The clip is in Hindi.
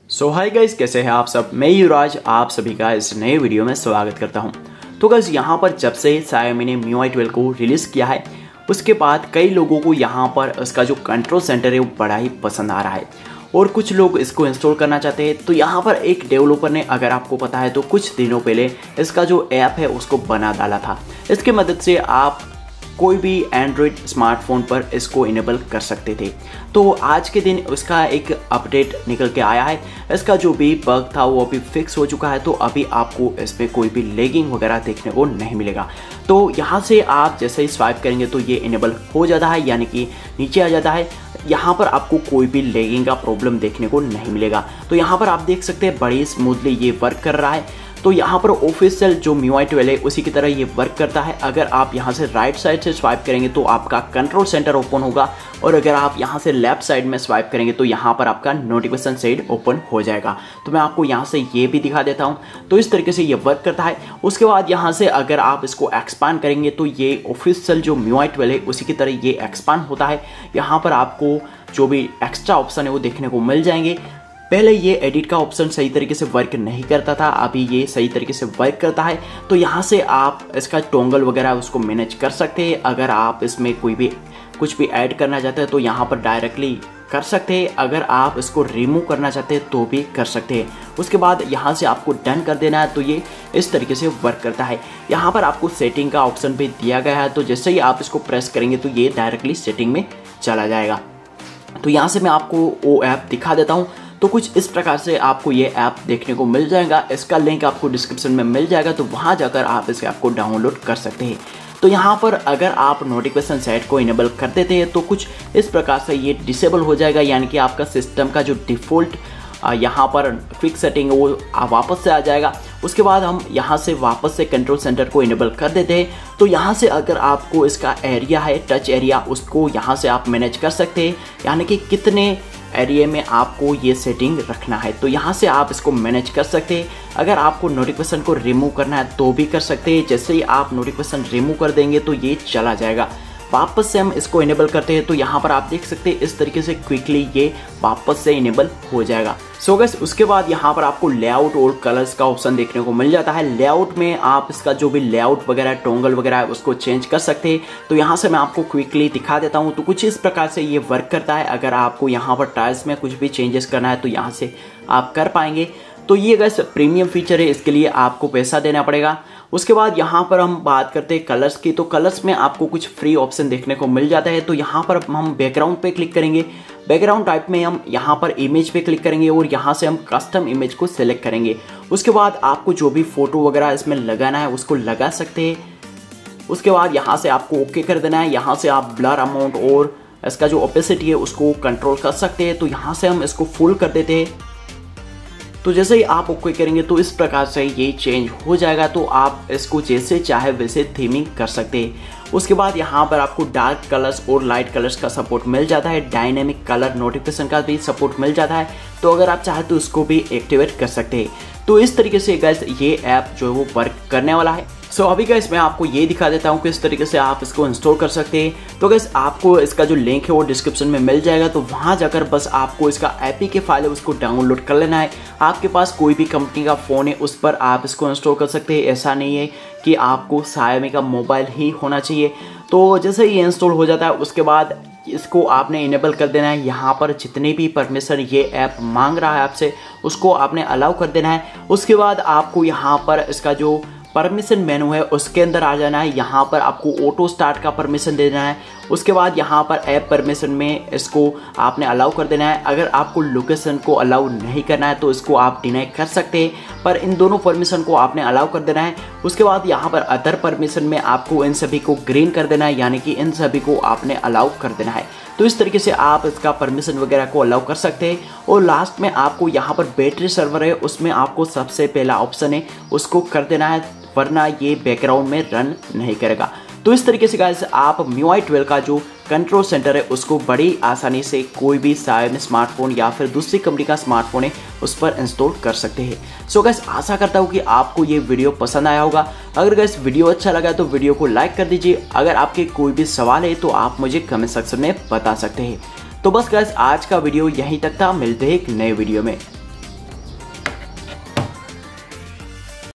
हाय गाइस, कैसे हैं आप सब। मैं युवराज आप सभी का इस नए वीडियो में स्वागत करता हूं। तो गाइस यहाँ पर जब से Xiaomi ने MIUI 12 को रिलीज़ किया है उसके बाद कई लोगों को यहाँ पर इसका जो कंट्रोल सेंटर है वो बड़ा ही पसंद आ रहा है और कुछ लोग इसको इंस्टॉल करना चाहते हैं। तो यहाँ पर एक डेवलपर ने, अगर आपको पता है तो कुछ दिनों पहले इसका जो ऐप है उसको बना डाला था। इसकी मदद से आप कोई भी एंड्रॉयड स्मार्टफोन पर इसको इनेबल कर सकते थे। तो आज के दिन उसका एक अपडेट निकल के आया है। इसका जो भी बग था वो अभी फिक्स हो चुका है। तो अभी आपको इसमें कोई भी लैगिंग वगैरह देखने को नहीं मिलेगा। तो यहाँ से आप जैसे ही स्वाइप करेंगे तो ये इनेबल हो जाता है, यानी कि नीचे आ जाता है। यहाँ पर आपको कोई भी लैगिंग का प्रॉब्लम देखने को नहीं मिलेगा। तो यहाँ पर आप देख सकते हैं बड़ी स्मूथली ये वर्क कर रहा है। तो यहाँ पर ऑफिशियल जो MIUI 12 है उसी की तरह ये वर्क करता है। अगर आप यहाँ से राइट साइड से स्वाइप करेंगे तो आपका कंट्रोल सेंटर ओपन होगा और अगर आप यहाँ से लेफ्ट साइड में स्वाइप करेंगे तो यहाँ पर आपका नोटिफिकेशन साइड ओपन हो जाएगा। तो मैं आपको यहाँ से ये भी दिखा देता हूँ। तो इस तरीके से ये वर्क करता है। उसके बाद यहाँ से अगर आप इसको एक्सपांड करेंगे तो ये ऑफिशियल जो MIUI 12 है उसी की तरह ये एक्सपांड होता है। यहाँ पर आपको जो भी एक्स्ट्रा ऑप्शन है वो देखने को मिल जाएंगे। पहले ये एडिट का ऑप्शन सही तरीके से वर्क नहीं करता था, अभी ये सही तरीके से वर्क करता है। तो यहाँ से आप इसका टोंगल वगैरह उसको मैनेज कर सकते हैं। अगर आप इसमें कुछ भी ऐड करना चाहते हैं तो यहाँ पर डायरेक्टली कर सकते हैं। अगर आप इसको रिमूव करना चाहते हैं तो भी कर सकते हैं। उसके बाद यहाँ से आपको डन कर देना है। तो ये इस तरीके से वर्क करता है। यहाँ पर आपको सेटिंग का ऑप्शन भी दिया गया है। तो जैसे ही आप इसको प्रेस करेंगे तो ये डायरेक्टली सेटिंग में चला जाएगा। तो यहाँ से मैं आपको वो ऐप दिखा देता हूँ। तो कुछ इस प्रकार से आपको ये ऐप देखने को मिल जाएगा। इसका लिंक आपको डिस्क्रिप्शन में मिल जाएगा, तो वहाँ जाकर आप इस ऐप को डाउनलोड कर सकते हैं। तो यहाँ पर अगर आप नोटिफिकेशन सेट को इनेबल कर देते हैं तो कुछ इस प्रकार से ये डिसेबल हो जाएगा, यानी कि आपका सिस्टम का जो डिफ़ॉल्ट यहाँ पर फिक्स सेटिंग है वो वापस से आ जाएगा। उसके बाद हम यहाँ से वापस से कंट्रोल सेंटर को इनेबल कर देते हैं। तो यहाँ से अगर आपको इसका एरिया है, टच एरिया, उसको यहाँ से आप मैनेज कर सकते हैं, यानी कि कितने एरिया में आपको ये सेटिंग रखना है। तो यहाँ से आप इसको मैनेज कर सकते हैं। अगर आपको नोटिफिकेशन को रिमूव करना है तो भी कर सकते हैं। जैसे ही आप नोटिफिकेशन रिमूव कर देंगे तो ये चला जाएगा। वापस से हम इसको इनेबल करते हैं तो यहाँ पर आप देख सकते हैं इस तरीके से क्विकली ये वापस से इनेबल हो जाएगा। सो गाइस, उसके बाद यहाँ पर आपको लेआउट और कलर्स का ऑप्शन देखने को मिल जाता है। लेआउट में आप इसका जो भी लेआउट वगैरह, टोंगल वगैरह है उसको चेंज कर सकते हैं। तो यहाँ से मैं आपको क्विकली दिखा देता हूँ। तो कुछ इस प्रकार से ये वर्क करता है। अगर आपको यहाँ पर टाइल्स में कुछ भी चेंजेस करना है तो यहाँ से आप कर पाएंगे। तो ये गाइस प्रीमियम फीचर है, इसके लिए आपको पैसा देना पड़ेगा। उसके बाद यहाँ पर हम बात करते हैं कलर्स की। तो कलर्स में आपको कुछ फ्री ऑप्शन देखने को मिल जाता है। तो यहाँ पर हम बैकग्राउंड पे क्लिक करेंगे। बैकग्राउंड टाइप में हम यहाँ पर इमेज पे क्लिक करेंगे और यहाँ से हम कस्टम इमेज को सिलेक्ट करेंगे। उसके बाद आपको जो भी फोटो वगैरह इसमें लगाना है उसको लगा सकते हैं। उसके बाद यहाँ से आपको ओके कर देना है। यहाँ से आप ब्लर अमाउंट और इसका जो ओपेसिटी है उसको कंट्रोल कर सकते हैं। तो यहाँ से हम इसको फुल कर देते हैं। तो जैसे ही आप ओके करेंगे तो इस प्रकार से ये चेंज हो जाएगा। तो आप इसको जैसे चाहे वैसे थीमिंग कर सकते हैं। उसके बाद यहाँ पर आपको डार्क कलर्स और लाइट कलर्स का सपोर्ट मिल जाता है। डायनेमिक कलर नोटिफिकेशन का भी सपोर्ट मिल जाता है। तो अगर आप चाहे तो उसको भी एक्टिवेट कर सकते हैं। तो इस तरीके से गाइस ये ऐप जो है वो वर्क करने वाला है। सो अभी गाइस मैं आपको ये दिखा देता हूँ किस तरीके से आप इसको इंस्टॉल कर सकते हैं। तो गाइस आपको इसका जो लिंक है वो डिस्क्रिप्शन में मिल जाएगा। तो वहाँ जाकर बस आपको इसका एपीके फाइल है उसको डाउनलोड कर लेना है। आपके पास कोई भी कंपनी का फ़ोन है उस पर आप इसको इंस्टॉल कर सकते हैं। ऐसा नहीं है कि आपको Xiaomi का मोबाइल ही होना चाहिए। तो जैसे ये इंस्टॉल हो जाता है उसके बाद इसको आपने इनेबल कर देना है। यहाँ पर जितने भी परमिशन ये ऐप मांग रहा है आपसे उसको आपने अलाउ कर देना है। उसके बाद आपको यहाँ पर इसका जो परमिशन मेनू है उसके अंदर आ जाना है। यहाँ पर आपको ऑटो स्टार्ट का परमिशन देना है। उसके बाद यहाँ पर ऐप परमिशन में इसको आपने अलाउ कर देना है। अगर आपको लोकेशन को अलाउ नहीं करना है तो इसको आप डिनाई कर सकते हैं, पर इन दोनों परमिशन को आपने अलाउ कर देना है। उसके बाद यहाँ पर अदर परमिशन में आपको इन सभी को ग्रीन कर देना है, यानी कि इन सभी को आपने अलाउ कर देना है। तो इस तरीके से आप इसका परमिशन वगैरह को अलाउ कर सकते हैं। और लास्ट में आपको यहाँ पर बैटरी सर्वर है उसमें आपको सबसे पहला ऑप्शन है उसको कर देना है, वरना ये बैकग्राउंड में रन नहीं करेगा। तो इस तरीके से गाइस आप MIUI 12 का जो कंट्रोल सेंटर है उसको बड़ी आसानी से कोई भी Xiaomi स्मार्टफोन या फिर दूसरी कंपनी का स्मार्टफोन है उस पर इंस्टॉल कर सकते हैं। सो गाइस आशा करता हूँ कि आपको ये वीडियो पसंद आया होगा। अगर गाइस वीडियो अच्छा लगा तो वीडियो को लाइक कर दीजिए। अगर आपके कोई भी सवाल है तो आप मुझे कमेंट सेक्शन में बता सकते हैं। तो बस गाइस आज का वीडियो यहीं तक था, मिलते हैं एक नए वीडियो में।